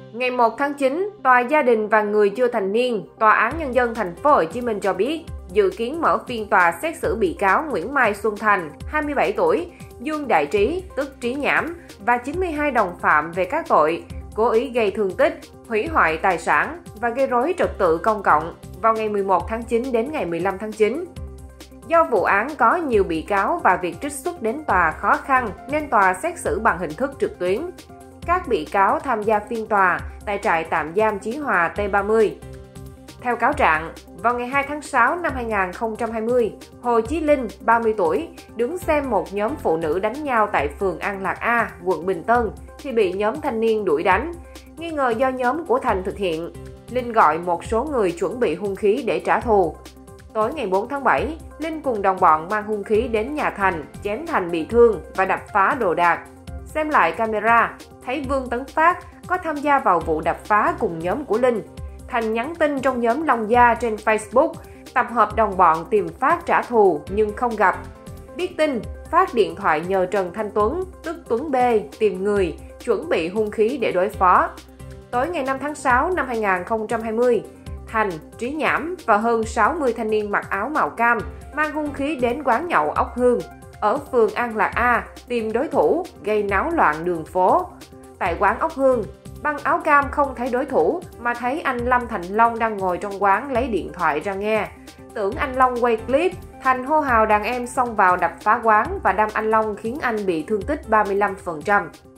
Ngày 1 tháng 9, Tòa Gia đình và Người chưa thành niên, Tòa án Nhân dân Thành phố Hồ Chí Minh cho biết dự kiến mở phiên tòa xét xử bị cáo Nguyễn Mai Xuân Thành, 27 tuổi, Dương Đại Trí, tức Trí Nhãm và 92 đồng phạm về các tội cố ý gây thương tích, hủy hoại tài sản và gây rối trật tự công cộng vào ngày 11 tháng 9 đến ngày 15 tháng 9. Do vụ án có nhiều bị cáo và việc trích xuất đến tòa khó khăn nên tòa xét xử bằng hình thức trực tuyến. Các bị cáo tham gia phiên tòa tại trại tạm giam Chí Hòa T30. Theo cáo trạng, vào ngày 2 tháng 6 năm 2020, Hồ Chí Linh, 30 tuổi, đứng xem một nhóm phụ nữ đánh nhau tại phường An Lạc A, quận Bình Tân, thì bị nhóm thanh niên đuổi đánh. Nghi ngờ do nhóm của Thành thực hiện, Linh gọi một số người chuẩn bị hung khí để trả thù. Tối ngày 4 tháng 7, Linh cùng đồng bọn mang hung khí đến nhà Thành, chém Thành bị thương và đập phá đồ đạc. Xem lại camera, thấy Vương Tấn Phát có tham gia vào vụ đập phá cùng nhóm của Linh. Thành nhắn tin trong nhóm Long Gia trên Facebook, tập hợp đồng bọn tìm Phát trả thù nhưng không gặp. Biết tin, Phát điện thoại nhờ Trần Thanh Tuấn, tức Tuấn B, tìm người, chuẩn bị hung khí để đối phó. Tối ngày 5 tháng 6 năm 2020, Thành, Trí Nhãm và hơn 60 thanh niên mặc áo màu cam mang hung khí đến quán nhậu Ốc Hương ở phường An Lạc A tìm đối thủ, gây náo loạn đường phố. Tại quán Ốc Hương, băng áo cam không thấy đối thủ mà thấy anh Lâm Thành Long đang ngồi trong quán lấy điện thoại ra nghe. Tưởng anh Long quay clip, Thành hô hào đàn em xông vào đập phá quán và đâm anh Long khiến anh bị thương tích 35%.